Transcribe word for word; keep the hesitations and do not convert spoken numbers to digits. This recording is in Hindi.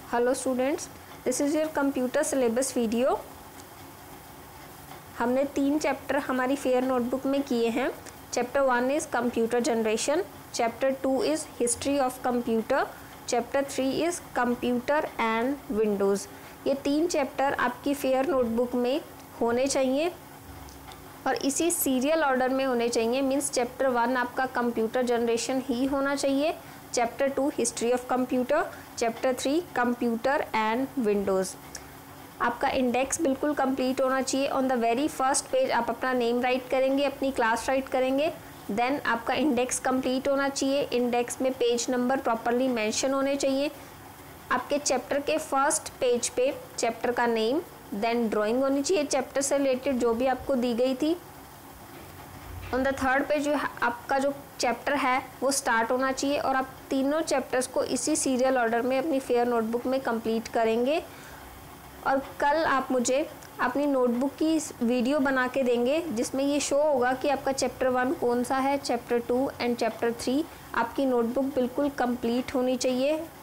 Hello students, this is your computer syllabus video. हमने तीन चैप्टर हमारी फेयर नोटबुक में किए हैं। Chapter one is computer generation, chapter two is history of computer, chapter three is computer and Windows. ये तीन चैप्टर आपकी फेयर नोटबुक में होने चाहिए और इसी सीरियल ऑर्डर में होने चाहिए। मीन्स चैप्टर वन आपका कंप्यूटर जनरेशन ही होना चाहिए, chapter two history of computer, chapter three computer and Windows. आपका इंडेक्स बिल्कुल कंप्लीट होना चाहिए। On the very first page आप अपना नेम राइट करेंगे, अपनी क्लास राइट करेंगे, देन आपका इंडेक्स कंप्लीट होना चाहिए। इंडेक्स में पेज नंबर प्रॉपरली मेंशन होने चाहिए। आपके चैप्टर के फर्स्ट पेज पे चैप्टर का नेम, देन ड्राइंग होनी चाहिए चैप्टर से रिलेटेड जो भी आपको दी गई थी। ऑन द थर्ड पेज जो आपका जो चैप्टर है वो स्टार्ट होना चाहिए और आप तीनों चैप्टर्स को इसी सीरियल ऑर्डर में अपनी फेयर नोटबुक में कंप्लीट करेंगे। और कल आप मुझे अपनी नोटबुक की वीडियो बना के देंगे जिसमें ये शो होगा कि आपका चैप्टर वन कौन सा है, chapter two and chapter three. आपकी नोटबुक बिल्कुल कंप्लीट होनी चाहिए।